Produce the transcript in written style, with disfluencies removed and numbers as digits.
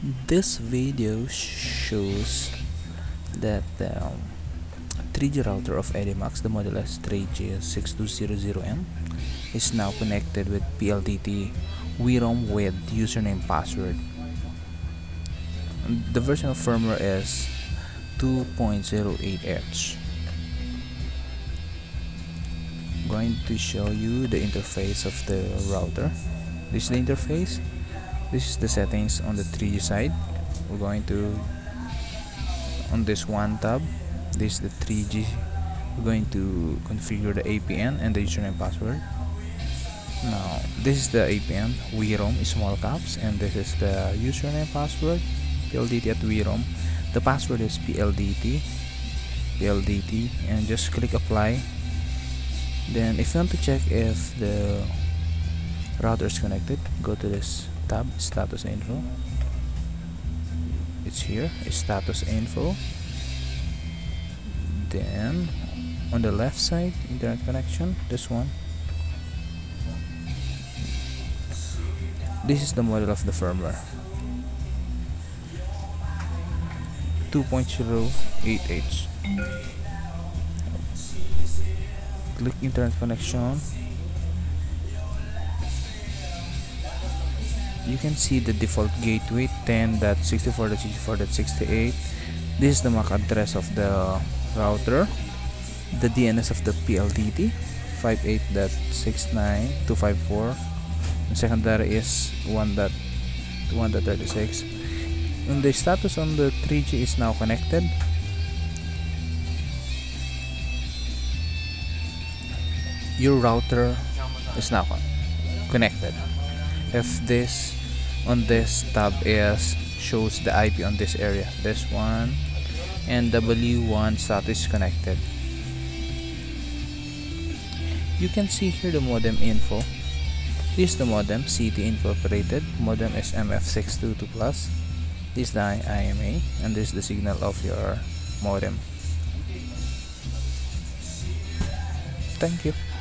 This video shows that the 3G router of Edimax, the model S3G6200M, is now connected with PLDT WIROM with username password. The version of firmware is 2.08H. I'm going to show you the interface of the router. This is the interface. This is the settings on the 3G side. We're going to on this one tab. This is the 3G. We're going to configure the APN and the username password. Now this is the APN WIROM small caps, and this is the username password PLDT at WIROM. The password is PLDT, and just click apply. Then if you want to check if the router is connected, go to this tab, status info. It's here, status info. Then on the left side, internet connection, this one. This is the model of the firmware, 2.08H. Click internet connection. You can see the default gateway 10.64.64.68. This is the MAC address of the router. The DNS of the PLDT 58.69.254. and secondary is 1.1.36. and the status on the 3G is now connected. Your router is now connected. If this on this tab is shows the IP on this area, this one, and W1 status connected. You can see here the modem info. This is the modem, CT Incorporated. Modem is MF622 plus. This is the IMA, and this is the signal of your modem. Thank you.